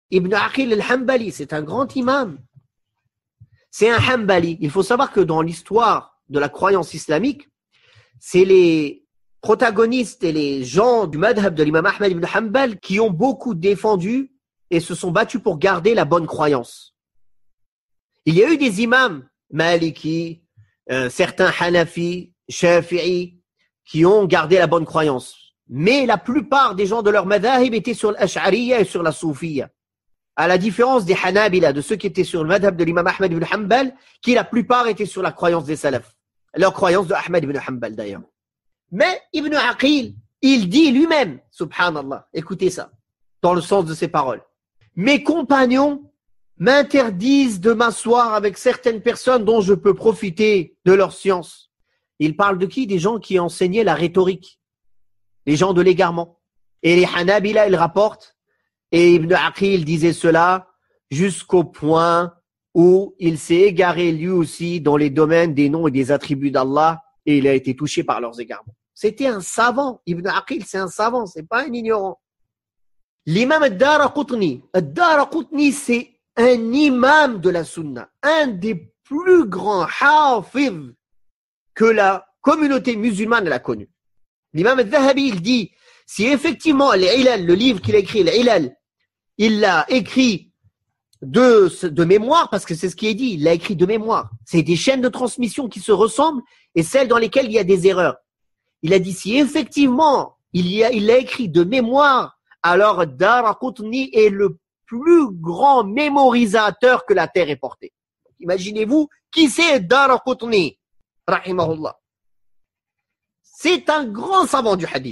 Ibn Aqil al-Hanbali, c'est un grand imam. C'est un Hanbali. Il faut savoir que dans l'histoire de la croyance islamique, c'est les protagonistes et les gens du madhab de l'imam Ahmad ibn Hanbal qui ont beaucoup défendu et se sont battus pour garder la bonne croyance. Il y a eu des imams, Maliki, certains Hanafi, Shafi'i, qui ont gardé la bonne croyance. Mais la plupart des gens de leur madhab étaient sur l'Ash'ariyya et sur la Soufiyya. À la différence des Hanabila, de ceux qui étaient sur le madhab de l'imam Ahmad ibn Hanbal, qui la plupart étaient sur la croyance des salafs. Leur croyance de Ahmad ibn Hanbal d'ailleurs. Mais Ibn Aqil, il dit lui-même, subhanallah, écoutez ça, dans le sens de ses paroles. Mes compagnons m'interdisent de m'asseoir avec certaines personnes dont je peux profiter de leur science. Il parle de qui? Des gens qui enseignaient la rhétorique. Les gens de l'égarement. Et les Hanabila, ils rapportent, et Ibn Aqil disait cela jusqu'au point où il s'est égaré lui aussi dans les domaines des noms et des attributs d'Allah et il a été touché par leurs égarements. C'était un savant. Ibn Aqil, c'est un savant, c'est pas un ignorant. L'imam al-Daraqutni, c'est un imam de la sunna, un des plus grands hafiz que la communauté musulmane a connu. L'imam al-Dhahabi, il dit, si effectivement l'Ilal, le livre qu'il a écrit, l'Ilal, il l'a écrit de mémoire, parce que c'est ce qui est dit, il l'a écrit de mémoire. C'est des chaînes de transmission qui se ressemblent et celles dans lesquelles il y a des erreurs. Il a dit, si effectivement il l'a écrit de mémoire, alors Daraqutni est le plus grand mémorisateur que la terre ait porté. Imaginez-vous, qui c'est Daraqutni, rahimahullah. C'est un grand savant du hadith.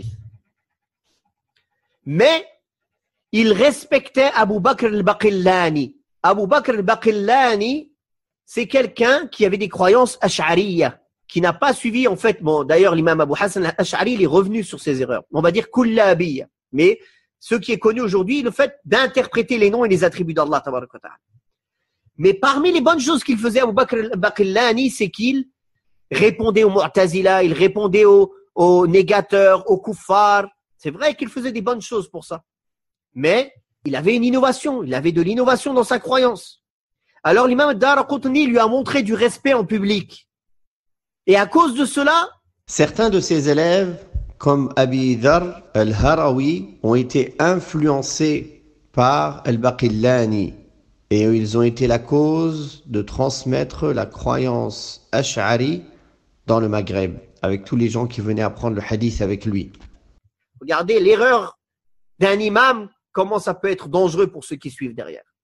Mais il respectait Abu Bakr al-Baqillani. Abu Bakr al-Baqillani, c'est quelqu'un qui avait des croyances ash'ariyya, qui n'a pas suivi, en fait, bon, d'ailleurs, l'imam Abu Hassan al-Ash'ari, il est revenu sur ses erreurs. On va dire kullabiyya. Mais ce qui est connu aujourd'hui, le fait d'interpréter les noms et les attributs d'Allah, tabarak wa ta'ala. Mais parmi les bonnes choses qu'il faisait Abu Bakr al-Baqillani, c'est qu'il répondait aux Mu'tazila, il répondait aux négateurs, aux kuffars. C'est vrai qu'il faisait des bonnes choses pour ça. Mais il avait une innovation, il avait de l'innovation dans sa croyance. Alors l'imam Daraqutni lui a montré du respect en public. Et à cause de cela, certains de ses élèves, comme Abi Dharr al-Harawi, ont été influencés par al-Baqillani. Et ils ont été la cause de transmettre la croyance ash'ari dans le Maghreb, avec tous les gens qui venaient apprendre le hadith avec lui. Regardez l'erreur d'un imam, comment ça peut être dangereux pour ceux qui suivent derrière.